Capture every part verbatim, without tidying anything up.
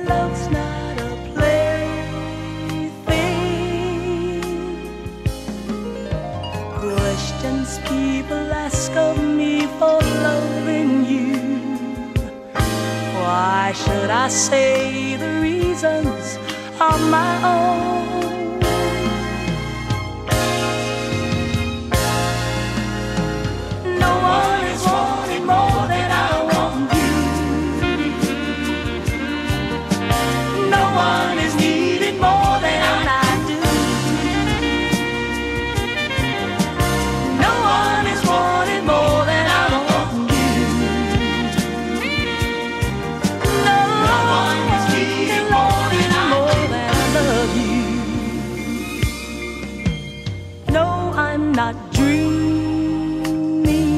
Love's not a plaything. Questions people ask of me for loving you. Why should I say the reasons on my own? No one is wanting more than I want you. No one is needing more than I do. No one is wanting more than I want you. No, no one is needing more than I more than I love you. No, I'm not dreaming.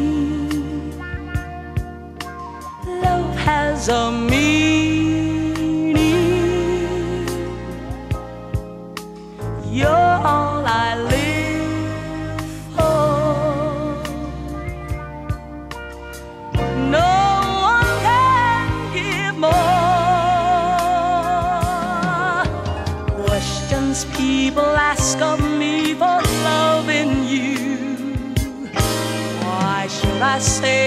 Love has a meaning. You're all I live for. No one can give more. Questions people ask of me for loving you. Why should I say